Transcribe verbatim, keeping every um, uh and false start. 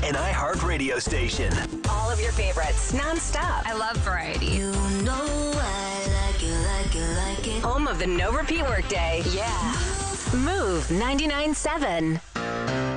an iHeart radio station. All of your favorites, non-stop. I love variety. You know I like it, like it, like it. Home of the no repeat workday. Yeah. Move ninety-nine point seven.